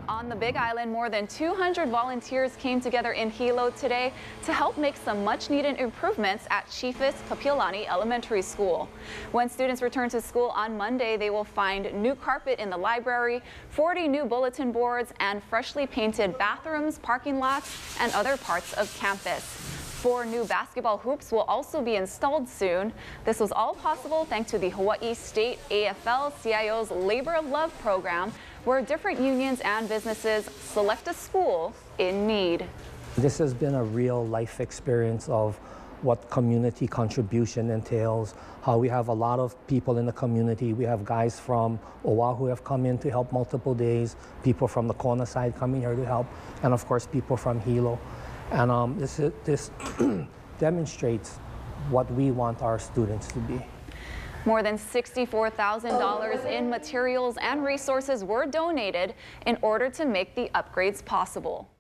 On the Big Island, more than 200 volunteers came together in Hilo today to help make some much-needed improvements at Chiefess Kapiolani Elementary School. When students return to school on Monday, they will find new carpet in the library, 40 new bulletin boards, and freshly painted bathrooms, parking lots, and other parts of campus. 4 new basketball hoops will also be installed soon. This was all possible thanks to the Hawaii State AFL CIO's Labor of Love program, where different unions and businesses select a school in need. This has been a real life experience of what community contribution entails, how we have a lot of people in the community. We have guys from Oahu who have come in to help multiple days, people from the Kona side coming here to help, and of course people from Hilo. And this demonstrates what we want our students to be. More than $64,000 in materials and resources were donated in order to make the upgrades possible.